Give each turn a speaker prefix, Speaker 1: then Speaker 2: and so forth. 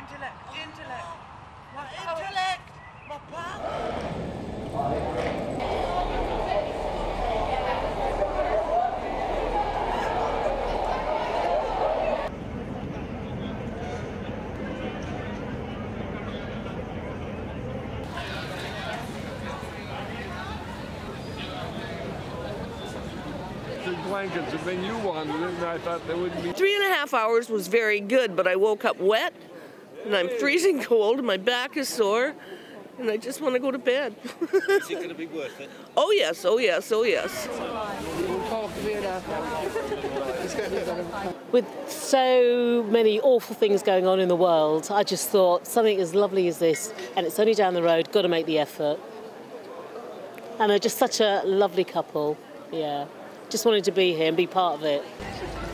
Speaker 1: intellect. Intellect.
Speaker 2: Blankets, if they knew wanted it, and I thought they wouldn't be.
Speaker 3: 3.5 hours was very good, but I woke up wet, and I'm freezing cold, and my back is sore, and I just want to go to bed.
Speaker 4: Is it going to be worth it?
Speaker 3: Oh yes, oh yes, oh yes.
Speaker 5: With so many awful things going on in the world, I just thought something as lovely as this, and it's only down the road, got to make the effort. And they're just such a lovely couple, yeah. Just wanted to be here and be part of it.